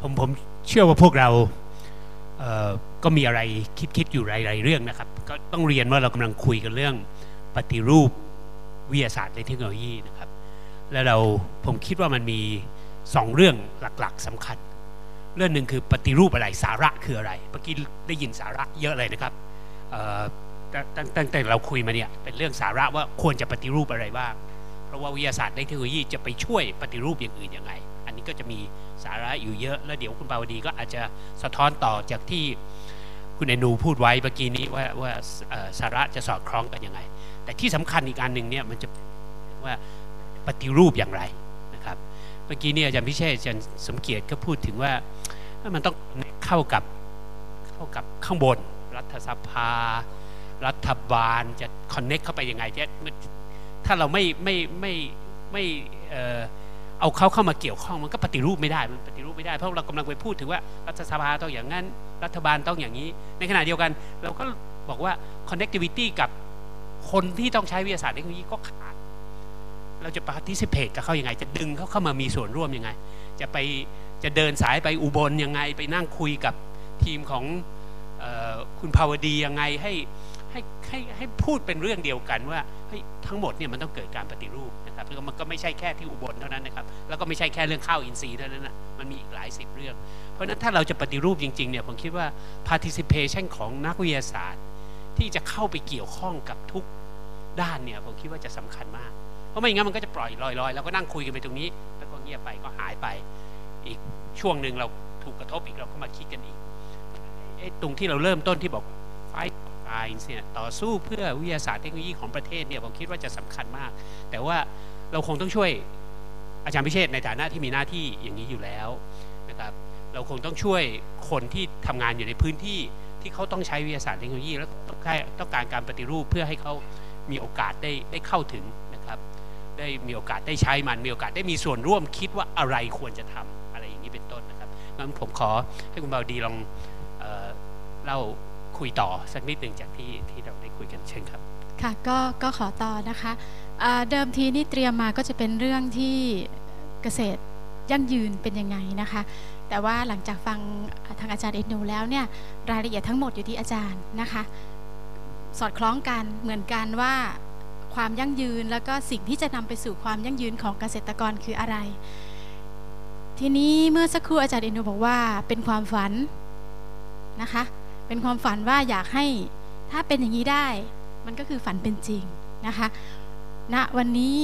ผมเชื่อว่าพวกเราก็มีอะไรคิดอยู่หลายๆเรื่องนะครับก็ต้องเรียนว่าเรากำลังคุยกันเรื่องปฏิรูปวิทยาศาสตร์และเทคโนโลยีนะครับแล้วผมคิดว่ามันมี2เรื่องหลักๆสำคัญเรื่องหนึ่งคือปฏิรูปอะไรสาระคืออะไรเมื่อกี้ได้ยินสาระเยอะเลยนะครับตั้งแต่เราคุยมาเนี่ยเป็นเรื่องสาระว่าควรจะปฏิรูปอะไรบ้างเพราะว่าวิทยาศาสตร์และเทคโนโลยีจะไปช่วยปฏิรูปอย่างอื่นยังไงอันนี้ก็จะมีสาระอยู่เยอะแล้วเดี๋ยวคุณปาวดีก็อาจจะสะท้อนต่อจากที่คุณอนูพูดไว้เมื่อกี้นี้ว่าสาระจะสอดคล้องกันยังไงแต่ที่สำคัญอีกอันหนึ่งเนี่ยมันจะว่าปฏิรูปอย่างไรนะครับเมื่อกี้เนี่ยอาจารย์พิเชษอาจารย์สมเกียรติก็พูดถึงว่ามันต้องเข้ากับข้างบนรัฐสภารัฐบาลจะคอนเน็กเข้าไปยังไงถ้าเราไม่เอาเขาเข้ามาเกี่ยวข้องมันก็ปฏิรูปไม่ได้มันปฏิรูปไม่ได้เพราะเรากำลังไปพูดถึงว่ารัฐสภาต้องอย่างนั้นรัฐบาลต้องอย่างนี้ในขณะเดียวกันเราก็บอกว่า connectivity กับคนที่ต้องใช้วิทยาศาสตร์เทคโนโลยีก็ขาดเราจะ participate กับเขายังไงจะดึงเขาเข้ามามีส่วนร่วมยังไงจะเดินสายไปอุบลยังไงไปนั่งคุยกับทีมของคุณภาวดียังไงให้พูดเป็นเรื่องเดียวกันว่าทั้งหมดเนี่ยมันต้องเกิดการปฏิรูปนะครับแล้วมันก็ไม่ใช่แค่ที่อุบลเท่านั้นนะครับแล้วก็ไม่ใช่แค่เรื่องข้าวอินทรีย์เท่านั้นนะมันมีอีกหลาย10เรื่องเพราะฉะนั้นถ้าเราจะปฏิรูปจริงๆเนี่ยผมคิดว่า participation ของนักวิทยาศาสตร์ที่จะเข้าไปเกี่ยวข้องกับทุกด้านเนี่ยผมคิดว่าจะสำคัญมากเพราะไม่อย่างนั้นมันก็จะปล่อยลอยๆแล้วก็นั่งคุยกันไปตรงนี้แล้วก็เงียบไปก็หายไปอีกช่วงหนึ่งเราถูกกระทบอีกเราก็มาคิดกันอีกตรงที่เราเริ่มต้นที่บอกเนี่ยต่อสู้เพื่อวิทยาศาสตร์เทคโนโลยีของประเทศเนี่ยผมคิดว่าจะสำคัญมากแต่ว่าเราคงต้องช่วยอาจารย์พิเชษในฐานะที่มีหน้าที่อย่างนี้อยู่แล้วนะครับเราคงต้องช่วยคนที่ทำงานอยู่ในพื้นที่ที่เขาต้องใช้วิทยาศาสตร์เทคโนโลยีแล้วต้องการการปฏิรูปเพื่อให้เขามีโอกาสได้เข้าถึงนะครับได้มีโอกาสได้ใช้มันมีโอกาสได้มีส่วนร่วมคิดว่าอะไรควรจะทำอะไรอย่างนี้เป็นต้นนะครับงั้นผมขอให้คุณบ่าวดีลองเล่าคุยต่อสักนิดหนึ่งจากที่เราได้คุยกันเช่นครับค่ะก็ขอต่อนะคะเดิมทีนี่เตรียมมาก็จะเป็นเรื่องที่เกษตรยั่งยืนเป็นยังไงนะคะแต่ว่าหลังจากฟังทางอาจารย์เอ็ดนูแล้วเนี่ยรายละเอียดทั้งหมดอยู่ที่อาจารย์นะคะสอดคล้องกันเหมือนกันว่าความยั่งยืนแล้วก็สิ่งที่จะนำไปสู่ความยั่งยืนของเกษตรกรคืออะไรทีนี้เมื่อสักครู่อาจารย์เอ็ดนูบอกว่าเป็นความฝันนะคะเป็นความฝันว่าอยากให้ถ้าเป็นอย่างนี้ได้มันก็คือฝันเป็นจริงนะคะณวันนี้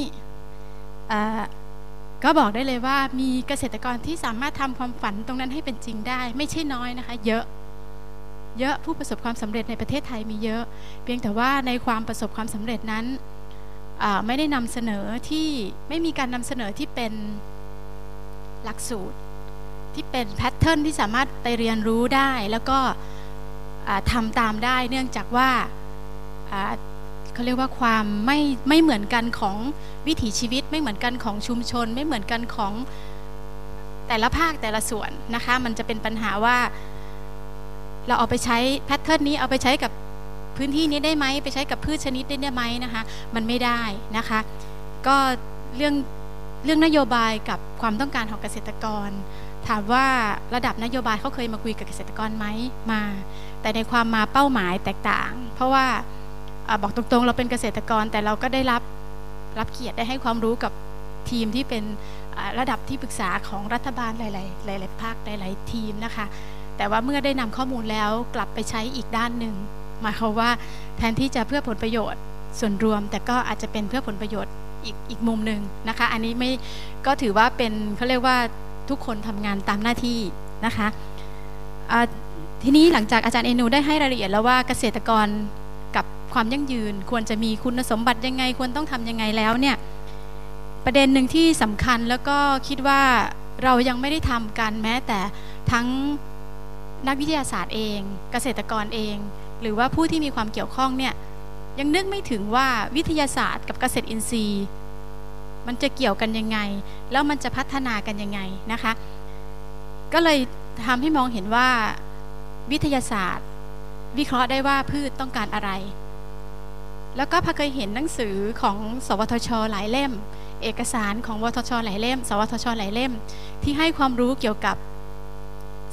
ก็บอกได้เลยว่ามีเกษตรกรที่สามารถทำความฝันตรงนั้นให้เป็นจริงได้ไม่ใช่น้อยนะคะเยอะผู้ประสบความสำเร็จในประเทศไทยมีเยอะเพียงแต่ว่าในความประสบความสำเร็จนั้นไม่ได้นำเสนอที่ไม่มีการนำเสนอที่เป็นหลักสูตรที่เป็นแพทเทิร์นที่สามารถไปเรียนรู้ได้แล้วก็ทำตามได้เนื่องจากว่าเขาเรียกว่าความไม่เหมือนกันของวิถีชีวิตไม่เหมือนกันของชุมชนไม่เหมือนกันของแต่ละภาคแต่ละส่วนนะคะมันจะเป็นปัญหาว่าเราเอาไปใช้แพทเทิร์นนี้เอาไปใช้กับพื้นที่นี้ได้ไหมไปใช้กับพืชชนิดได้ไหมนะคะมันไม่ได้นะคะก็เรื่องนโยบายกับความต้องการของเกษตรกรถามว่าระดับนโยบายเขาเคยมาคุยกับเกษตรกรไหมมาแต่ในความมาเป้าหมายแตกต่างเพราะว่าบอกตรงๆเราเป็นเกษตรกรแต่เราก็ได้รับเกียรติได้ให้ความรู้กับทีมที่เป็นระดับที่ปรึกษาของรัฐบาลหลายภาคหลายทีมนะคะแต่ว่าเมื่อได้นำข้อมูลแล้วกลับไปใช้อีกด้านหนึ่งหมายความว่าแทนที่จะเพื่อผลประโยชน์ส่วนรวมแต่ก็อาจจะเป็นเพื่อผลประโยชน์อีกมุมหนึ่งนะคะอันนี้ไม่ก็ถือว่าเป็นเขาเรียกว่าทุกคนทำงานตามหน้าที่นะคะทีนี้หลังจากอาจารย์เอนูได้ให้รายละเอียดแล้วว่าเกษตรกรกับความยั่งยืนควรจะมีคุณสมบัติยังไงควรต้องทำยังไงแล้วเนี่ยประเด็นหนึ่งที่สำคัญแล้วก็คิดว่าเรายังไม่ได้ทำกันแม้แต่ทั้งนักวิทยาศาสตร์เองเกษตรกรเองหรือว่าผู้ที่มีความเกี่ยวข้องเนี่ยยังนึกไม่ถึงว่าวิทยาศาสตร์กับเกษตรอินทรีย์มันจะเกี่ยวกันยังไงแล้วมันจะพัฒนากันยังไงนะคะก็เลยทำให้มองเห็นว่าวิทยาศาสตร์วิเคราะห์ได้ว่าพืชต้องการอะไรแล้วก็พอเคยเห็นหนังสือของสวทช.หลายเล่มเอกสารของวทช.หลายเล่มสวทช.หลายเล่มที่ให้ความรู้เกี่ยวกับ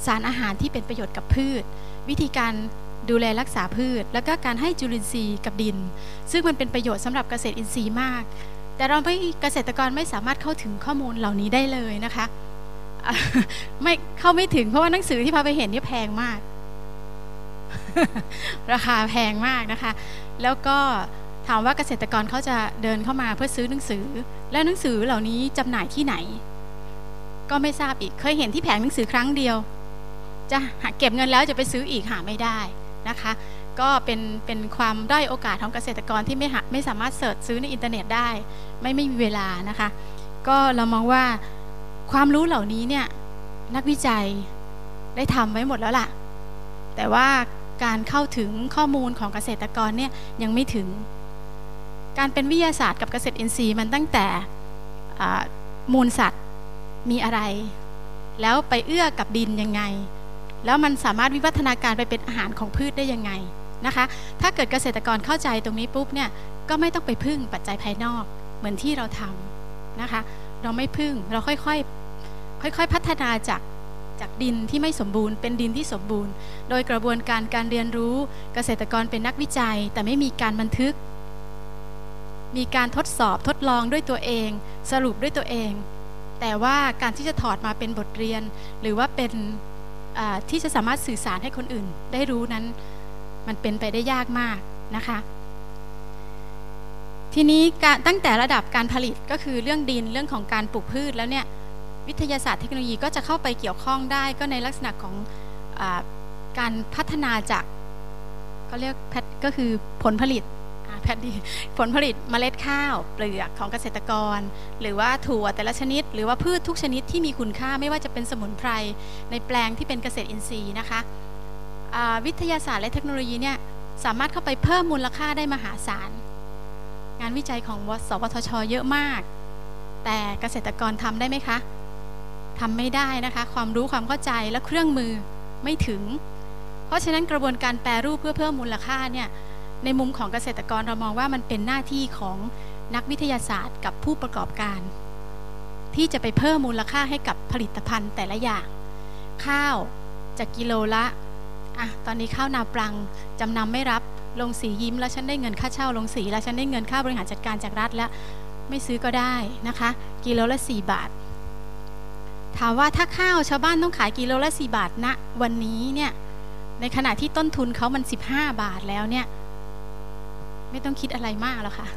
สารอาหารที่เป็นประโยชน์กับพืชวิธีการดูแลรักษาพืชแล้วก็การให้จุลินทรีย์กับดินซึ่งมันเป็นประโยชน์สำหรับเกษตรอินทรีย์มากแต่เราเกษตรกรไม่สามารถเข้าถึงข้อมูลเหล่านี้ได้เลยนะคะไม่ถึงเพราะว่าหนังสือที่พาไปเห็นนี่แพงมาก ราคาแพงมากนะคะแล้วก็ถามว่าเกษตรกรเขาจะเดินเข้ามาเพื่อซื้อหนังสือแล้วหนังสือเหล่านี้จำหน่ายที่ไหนก็ไม่ทราบอีกเคยเห็นที่แผงหนังสือครั้งเดียวจะเก็บเงินแล้วจะไปซื้ออีกหาไม่ได้นะคะก็เป็นความด้อยโอกาสของเกษตรกรที่ไม่สามารถเสิร์ชซื้อในอินเทอร์เน็ตได้ไม่มีเวลานะคะก็เรามองว่าความรู้เหล่านี้เนี่ยนักวิจัยได้ทำไว้หมดแล้วล่ะแต่ว่าการเข้าถึงข้อมูลของเกษตรกรเนี่ยยังไม่ถึงการเป็นวิทยาศาสตร์กับเกษตรอินทรีย์มันตั้งแต่มูลสัตว์มีอะไรแล้วไปเอื้อกับดินยังไงแล้วมันสามารถวิวัฒนาการไปเป็นอาหารของพืชได้ยังไงนะคะถ้าเกิดเกษตรกรเข้าใจตรงนี้ปุ๊บเนี่ยก็ไม่ต้องไปพึ่งปัจจัยภายนอกเหมือนที่เราทำนะคะเราไม่พึ่งเราค่อยๆพัฒนาจากดินที่ไม่สมบูรณ์เป็นดินที่สมบูรณ์โดยกระบวนการเรียนรู้เกษตรกรเป็นนักวิจัยแต่ไม่มีการบันทึกมีการทดสอบทดลองด้วยตัวเองสรุปด้วยตัวเองแต่ว่าการที่จะถอดมาเป็นบทเรียนหรือว่าเป็นที่จะสามารถสื่อสารให้คนอื่นได้รู้นั้นมันเป็นไปได้ยากมากนะคะทีนี้ตั้งแต่ระดับการผลิตก็คือเรื่องดินเรื่องของการปลูกพืชแล้วเนี่ยวิทยาศาสตร์เทคโนโลยีก็จะเข้าไปเกี่ยวข้องได้ก็ในลักษณะของการพัฒนาจากเขาเรียกก็คือผลผลิตผลผลิตเมล็ดข้าวเปลือกของเกษตรกรหรือว่าถั่วแต่ละชนิดหรือว่าพืชทุกชนิดที่มีคุณค่าไม่ว่าจะเป็นสมุนไพรในแปลงที่เป็นเกษตรอินทรีย์นะคะวิทยาศาสตร์และเทคโนโลยีเนี่ยสามารถเข้าไปเพิ่มมูลค่าได้มหาศาลงานวิจัยของสวทช.เยอะมากแต่เกษตรกรทำได้ไหมคะทำไม่ได้นะคะความรู้ความเข้าใจและเครื่องมือไม่ถึงเพราะฉะนั้นกระบวนการแปรรูปเพื่อเพิ่มมูลค่าเนี่ยในมุมของเกษตรกรเรามองว่ามันเป็นหน้าที่ของนักวิทยาศาสตร์กับผู้ประกอบการที่จะไปเพิ่มมูลค่าให้กับผลิตภัณฑ์แต่ละอย่างข้าวจากกิโลละตอนนี้ข้าวนาปลังจำนำไม่รับลงสียิ้มแล้วฉันได้เงินค่าเช่าลงสีแล้วฉันได้เงินค่าบริหารจัดการจากรัฐแล้วไม่ซื้อก็ได้นะคะกิโลละ4 บาทถามว่าถ้าข้าวชาวบ้านต้องขายกิโลละ4 บาทณวันนี้เนี่ยในขณะที่ต้นทุนเขามัน15 บาทแล้วเนี่ยไม่ต้องคิดอะไรมากแล้วค่ะ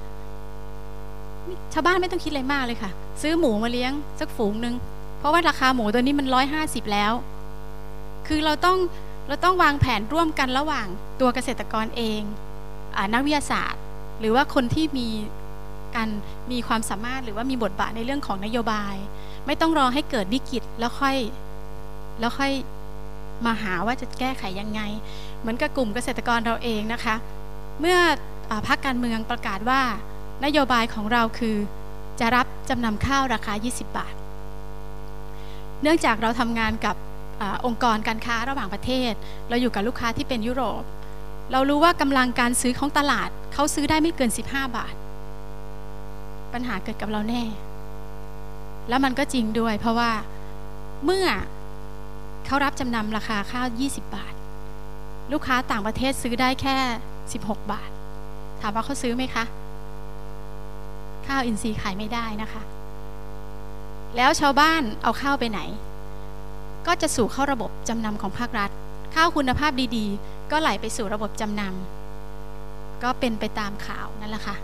ชาวบ้านไม่ต้องคิดอะไรมากเลยค่ะซื้อหมูมาเลี้ยงสักฝูงนึงเพราะว่าราคาหมูตัวนี้มัน150แล้วคือเราต้องวางแผนร่วมกันระหว่างตัวเกษตรกรเองนักวิทยาศาสตร์หรือว่าคนที่มีความสามารถหรือว่ามีบทบาทในเรื่องของนโยบายไม่ต้องรอให้เกิดวิกฤตแล้วค่อยมาหาว่าจะแก้ไขยังไงเหมือนกับกลุ่มเกษตรกรเราเองนะคะเมื่อพรรคการเมืองประกาศว่านโยบายของเราคือจะรับจำนำข้าวราคา20 บาทเนื่องจากเราทำงานกับองค์กรการค้าระหว่างประเทศเราอยู่กับลูกค้าที่เป็นยุโรปเรารู้ว่ากำลังการซื้อของตลาดเขาซื้อได้ไม่เกิน15 บาทปัญหาเกิดกับเราแน่แล้วมันก็จริงด้วยเพราะว่าเมื่อเขารับจำนำราคาข้าว20 บาทลูกค้าต่างประเทศซื้อได้แค่16 บาทถามว่าเขาซื้อไหมคะข้าวอินทรีย์ขายไม่ได้นะคะแล้วชาวบ้านเอาข้าวไปไหนก็จะสู่เข้าระบบจำนำของภาครัฐข้าวคุณภาพดีๆก็ไหลไปสู่ระบบจำนำก็เป็นไปตามข่าวนั่นแหละค่ะ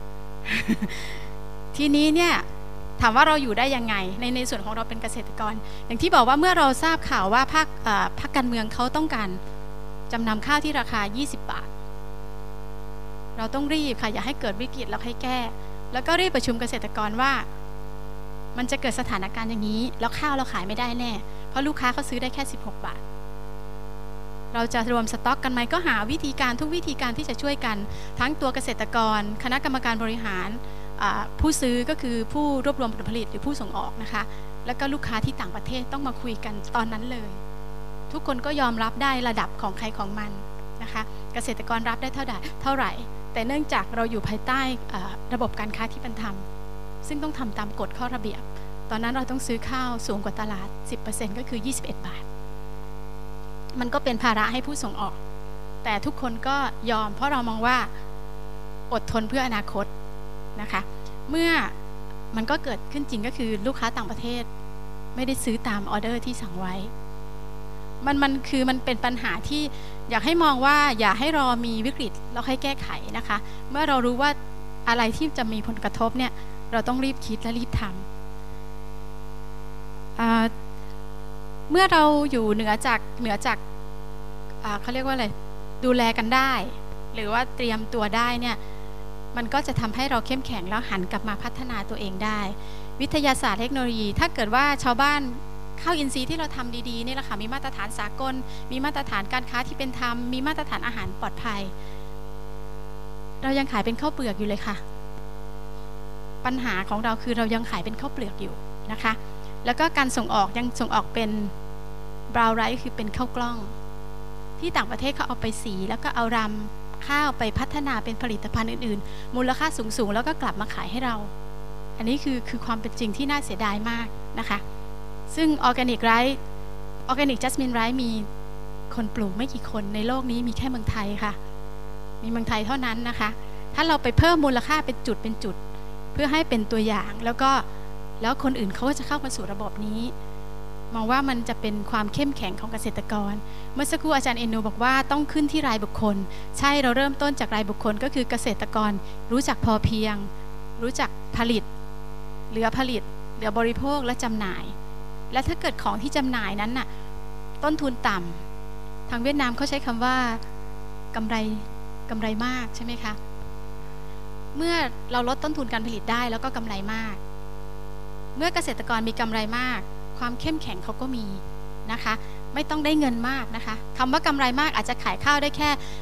ทีนี้เนี่ยถามว่าเราอยู่ได้ยังไงในส่วนของเราเป็นเกษตรกรอย่างที่บอกว่าเมื่อเราทราบข่าวว่าพรรคการเมืองเขาต้องการจำนำข้าวที่ราคา20 บาทเราต้องรีบค่ะอย่าให้เกิดวิกฤตแล้วให้แก้แล้วก็รีบประชุมเกษตรกรว่ามันจะเกิดสถานการณ์อย่างนี้แล้วข้าวเราขายไม่ได้แน่เพราะลูกค้าเขาซื้อได้แค่16 บาทเราจะรวมสต็อกกันไหมก็หาวิธีการทุกวิธีการที่จะช่วยกันทั้งตัวเกษตรกรคณะกรรมการบริหารผู้ซื้อก็คือผู้รวบรวมผลผลิตหรือผู้ส่งออกนะคะแล้วก็ลูกค้าที่ต่างประเทศต้องมาคุยกันตอนนั้นเลยทุกคนก็ยอมรับได้ระดับของใครของมันนะคะเกษตรกรรับได้เท่าไหร่แต่เนื่องจากเราอยู่ภายใต้ระบบการค้าที่เป็นธรรมซึ่งต้องทำตามกฎข้อระเบียบตอนนั้นเราต้องซื้อข้าวสูงกว่าตลาด 10% ก็คือ21 บาทมันก็เป็นภาระให้ผู้ส่งออกแต่ทุกคนก็ยอมเพราะเรามองว่าอดทนเพื่ออนาคตนะคะเมื่อมันก็เกิดขึ้นจริงก็คือลูกค้าต่างประเทศไม่ได้ซื้อตามออเดอร์ที่สั่งไว้มันเป็นปัญหาที่อยากให้มองว่าอย่าให้รอมีวิกฤตแล้วค่อยแก้ไขนะคะเมื่อเรารู้ว่าอะไรที่จะมีผลกระทบเนี่ยเราต้องรีบคิดและรีบทำเมื่อเราอยู่เหนือจากเขาเรียกว่าอะไรดูแลกันได้หรือว่าเตรียมตัวได้เนี่ยมันก็จะทำให้เราเข้มแข็งแล้วหันกลับมาพัฒนาตัวเองได้วิทยาศาสตร์เทคโนโลยีถ้าเกิดว่าชาวบ้านข้าวอินทรีย์ที่เราทำดีๆนี่แหละค่ะมีมาตรฐานสากลมีมาตรฐานการค้าที่เป็นธรรมมีมาตรฐานอาหารปลอดภัยเรายังขายเป็นข้าวเปลือกอยู่เลยค่ะปัญหาของเราคือเรายังขายเป็นข้าวเปลือกอยู่นะคะแล้วก็การส่งออกยังส่งออกเป็นบราวน์ไรซ์คือเป็นข้าวกล้องที่ต่างประเทศเขาเอาไปสีแล้วก็เอารำข้าวไปพัฒนาเป็นผลิตภัณฑ์อื่นๆมูลค่าสูงๆแล้วก็กลับมาขายให้เราอันนี้คือความเป็นจริงที่น่าเสียดายมากนะคะซึ่งออร์แกนิกจัสมินไรซ์มีคนปลูกไม่กี่คนในโลกนี้มีแค่เมืองไทยค่ะมีเมืองไทยเท่านั้นนะคะถ้าเราไปเพิ่มมูลค่าเป็นจุดเพื่อให้เป็นตัวอย่างแล้วคนอื่นเขาก็จะเข้ามาสู่ระบบนี้มองว่ามันจะเป็นความเข้มแข็งของเกษตรกรเมื่อสักครู่อาจารย์เอโนบอกว่าต้องขึ้นที่รายบุคคลใช่เราเริ่มต้นจากรายบุคคลก็คือเกษตรกรรู้จักพอเพียงรู้จักผลิตเหลือผลิตบริโภคและจำหน่ายและถ้าเกิดของที่จำหน่ายนั้นน่ะต้นทุนต่ำทางเวียดนามเขาใช้คำว่ากำไรมากใช่ไหมคะเมื่อเราลดต้นทุนการผลิตได้แล้วก็กำไรมากเมื่อเกษตรกรมีกำไรมากความเข้มแข็งเขาก็มีนะคะไม่ต้องได้เงินมากนะคะคำว่ากำไรมากอาจจะขายข้าวได้แค่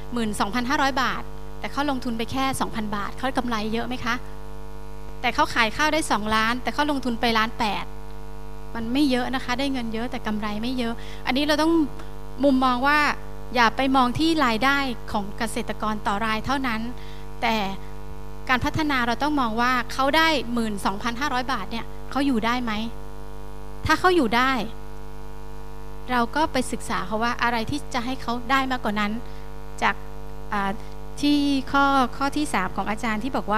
12,500 บาทแต่เขาลงทุนไปแค่ 2,000 บาทเขากำไรเยอะไหมคะแต่เขาขายข้าวได้2 ล้านแต่เขาลงทุนไป1.8 ล้านมันไม่เยอะนะคะได้เงินเยอะแต่กำไรไม่เยอะอันนี้เราต้องมุมมองว่าอย่าไปมองที่รายได้ของเกษตรกรต่อรายเท่านั้นแต่การพัฒนาเราต้องมองว่าเขาได้ 12,500 บาทเนี่ยเขาอยู่ได้ไหมถ้าเขาอยู่ได้เราก็ไปศึกษาเขาว่าอะไรที่จะให้เขาได้มากกว่านั้นจากที่ข้อที่3ของอาจารย์ที่บอกว่า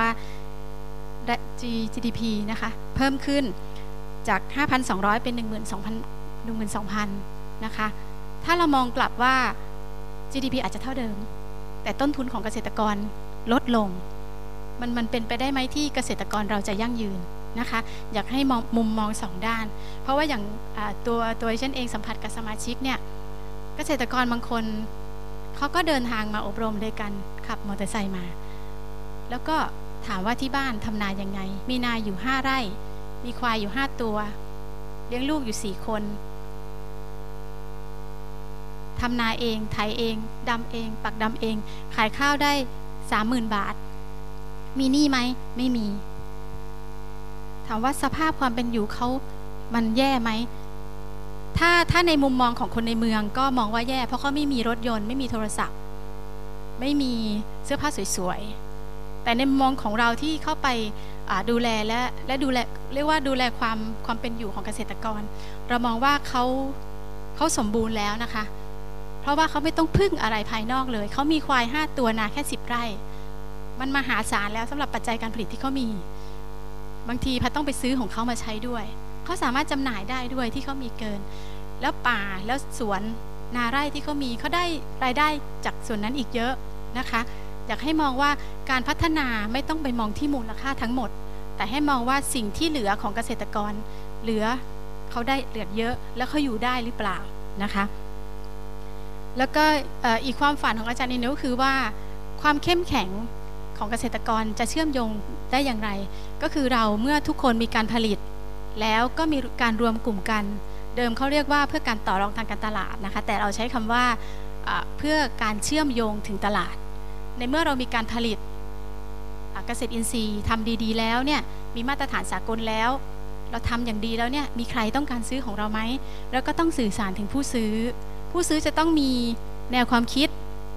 GDP นะคะเพิ่มขึ้นจาก 5,200 เป็น 12,000 นะคะถ้าเรามองกลับว่า GDP อาจจะเท่าเดิมแต่ต้นทุนของเกษตรกรลดลงมันเป็นไปได้ไหมที่เกษตรกรเราจะยั่งยืนนะคะอยากให้มุมมอง2 ด้านเพราะว่าอย่างตัวฉันเองสัมผัสกับสมาชิกเนี่ยเกษตรกรบางคนเขาก็เดินทางมาอบรมโดยการขับมอเตอร์ไซค์มาแล้วก็ถามว่าที่บ้านทำนายังไงมีนาอยู่5 ไร่มีควายอยู่5 ตัวเลี้ยงลูกอยู่4 คนทำนาเองไถเองดำเองปักดำเองขายข้าวได้ 30,000 บาทมีหนี้ไหมไม่มีถามว่าสภาพความเป็นอยู่เขามันแย่ไหมถ้าในมุมมองของคนในเมืองก็มองว่าแย่เพราะเขาไม่มีรถยนต์ไม่มีโทรศัพท์ไม่มีเสื้อผ้าสวยๆแต่ในมุมมองของเราที่เข้าไปดูแลและดูแลเรียกว่าดูแลความเป็นอยู่ของเกษตรกรเรามองว่าเขาสมบูรณ์แล้วนะคะเพราะว่าเขาไม่ต้องพึ่งอะไรภายนอกเลยเขามีควาย5 ตัวนาแค่10 ไร่มันมหาศาลแล้วสำหรับปัจจัยการผลิตที่เขามีบางทีพัดต้องไปซื้อของเขามาใช้ด้วยเขาสามารถจำหน่ายได้ด้วยที่เขามีเกินแล้วป่าแล้วสวนนาไร่ที่เขามีเขาได้รายได้จากส่วนนั้นอีกเยอะนะคะอยากให้มองว่าการพัฒนาไม่ต้องไปมองที่มูลค่าทั้งหมดแต่ให้มองว่าสิ่งที่เหลือของเกษตรกรเหลือเขาได้เหลือเยอะแล้วเขาอยู่ได้หรือเปล่านะคะแล้วก็อีกความฝันของอาจารย์นิโนคือว่าความเข้มแข็งของเกษตรกรจะเชื่อมโยงได้อย่างไรก็คือเราเมื่อทุกคนมีการผลิตแล้วก็มีการรวมกลุ่มกันเดิมเขาเรียกว่าเพื่อการต่อรองทางการตลาดนะคะแต่เราใช้คำว่าเพื่อการเชื่อมโยงถึงตลาดในเมื่อเรามีการผลิตเกษตรอินทรีย์ทำดีๆแล้วเนี่ยมีมาตรฐานสากลแล้วเราทำอย่างดีแล้วเนี่ยมีใครต้องการซื้อของเราไหมแล้วก็ต้องสื่อสารถึงผู้ซื้อจะต้องมีแนวความคิด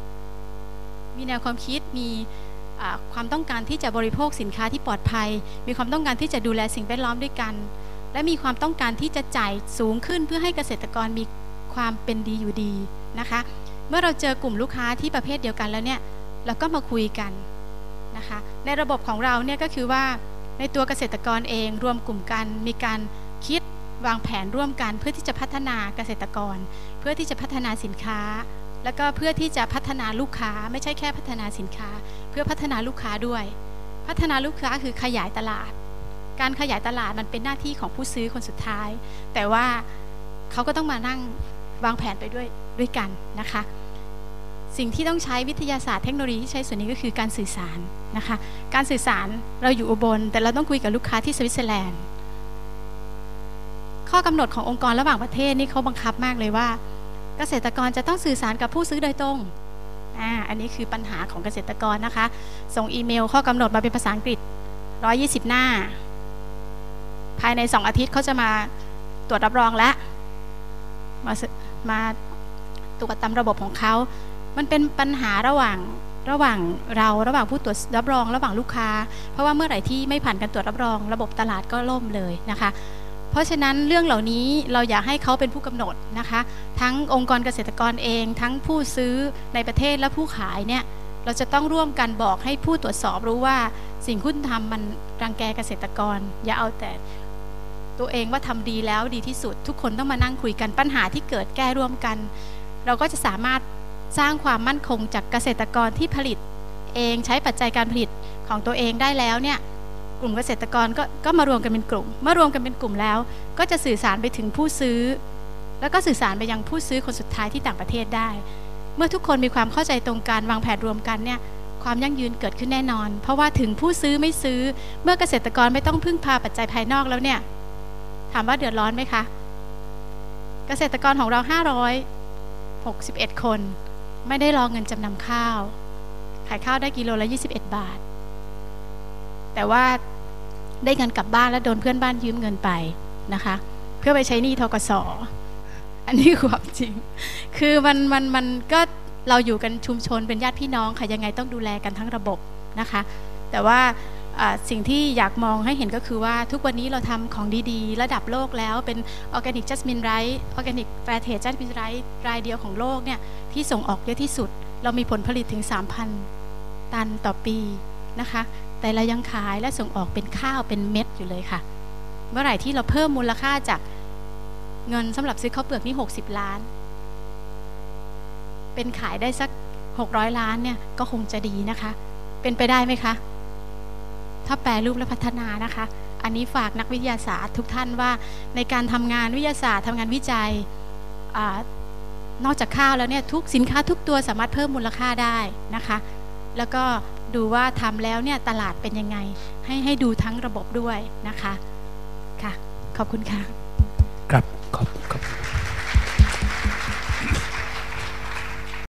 มีความต้องการที่จะบริโภคสินค้าที่ปลอดภัยมีความต้องการที่จะดูแลสิ่งแวดล้อมด้วยกันและมีความต้องการที่จะจ่ายสูงขึ้นเพื่อให้เกษตรกรมีควความเป็นดีอยู่ดีนะคะเมื่อเราเจอกลุ่มลูกค้าที่ประเภทเดียวกันแล้วเนี่ยเราก็มาคุยกันนะคะในระบบของเราเนี่ยก็คือว่าในตัวเกษตรกรเองรวมกลุ่มกันมีการคิดวางแผนร่วมกันเพื่อที่จะพัฒนาเกษตรกรเพื่อที่จะพัฒนาสินค้าแล้วก็เพื่อที่จะพัฒนาลูกค้าไม่ใช่แค่พัฒนาสินค้าเพื่อพัฒนาลูกค้าด้วยพัฒนาลูกค้าคือขยายตลาดการขยายตลาดมันเป็นหน้าที่ของผู้ซื้อคนสุดท้ายแต่ว่าเขาก็ต้องมานั่งวางแผนไปด้วยกันนะคะสิ่งที่ต้องใช้วิทยาศาสตร์เทคโนโลยีที่ใช้ส่วนนี้ก็คือการสื่อสารนะคะการสื่อสารเราอยู่อุบลแต่เราต้องคุยกับลูกค้าที่สวิตเซอร์แลนด์ข้อกำหนดขององค์กรระหว่างประเทศนี่เขาบังคับมากเลยว่าเกษตรกรจะต้องสื่อสารกับผู้ซื้อโดยตรงอันนี้คือปัญหาของเกษตรกรนะคะส่งอีเมลข้อกำหนดมาเป็นภาษาอังกฤษ120 หน้าภายใน2 อาทิตย์เขาจะมาตรวจรับรองและมาตรวจตามระบบของเขามันเป็นปัญหาระหว่างผู้ตรวจรับรองระหว่างลูกค้าเพราะว่าเมื่อไหร่ที่ไม่ผ่านการตรวจรับรองระบบตลาดก็ล่มเลยนะคะเพราะฉะนั้นเรื่องเหล่านี้เราอยากให้เขาเป็นผู้กำหนดนะคะทั้งองค์กรเกษตรกรเองทั้งผู้ซื้อในประเทศและผู้ขายเนี่ยเราจะต้องร่วมกันบอกให้ผู้ตรวจสอบรู้ว่าสิ่งคุณทำมันรังแกเกษตรกรอย่าเอาแต่ตัวเองว่าทำดีแล้วดีที่สุดทุกคนต้องมานั่งคุยกันปัญหาที่เกิดแก้ร่วมกันเราก็จะสามารถสร้างความมั่นคงจากเกษตรกรที่ผลิตเองใช้ปัจจัยการผลิตของตัวเองได้แล้วเนี่ยกลุ่มเกษตรกรก็มารวมกันเป็นกลุ่มเมื่อรวมกันเป็นกลุ่มแล้วก็จะสื่อสารไปถึงผู้ซื้อแล้วก็สื่อสารไปยังผู้ซื้อคนสุดท้ายที่ต่างประเทศได้เมื่อทุกคนมีความเข้าใจตรงกันวางแผนรวมกันเนี่ยความยั่งยืนเกิดขึ้นแน่นอนเพราะว่าถึงผู้ซื้อไม่ซื้อเมื่อเกษตรกรไม่ต้องพึ่งพาปัจจัยภายนอกแล้วเนี่ยถามว่าเดือดร้อนไหมคะเกษตรกรของเรา561 คนไม่ได้รอเงินจำนำข้าวขายข้าวได้กิโลละ21 บาทแต่ว่าได้เงินกลับบ้านแล้วโดนเพื่อนบ้านยืมเงินไปนะคะเพื่อไปใช้หนี้ธกส.อันนี้ความจริงคือมันก็เราอยู่กันชุมชนเป็นญาติพี่น้องค่ะยังไงต้องดูแลกันทั้งระบบนะคะแต่ว่าสิ่งที่อยากมองให้เห็นก็คือว่าทุกวันนี้เราทำของดีๆระดับโลกแล้วเป็น Organic Jasmine Rice Organic Fairtrade Jasmine Rice รายเดียวของโลกเนี่ยที่ส่งออกเยอะที่สุดเรามีผลผลิตถึง 3,000 ตันต่อปีนะคะแต่เรายังขายและส่งออกเป็นข้าวเป็นเม็ดอยู่เลยค่ะเมื่อไหร่ที่เราเพิ่มมูลค่าจากเงินสำหรับซื้อข้าวเปลือกนี่60 ล้านเป็นขายได้สัก600 ล้านเนี่ยก็คงจะดีนะคะเป็นไปได้ไหมคะถ้าแปรรูปและพัฒนานะคะอันนี้ฝากนักวิทยาศาสตร์ทุกท่านว่าในการทำงานวิทยาศาสตร์ทำงานวิจัยนอกจากข้าวแล้วเนี่ยทุกสินค้าทุกตัวสามารถเพิ่มมูลค่าได้นะคะแล้วก็ดูว่าทำแล้วเนี่ยตลาดเป็นยังไงให้ดูทั้งระบบด้วยนะคะค่ะขอบคุณค่ะ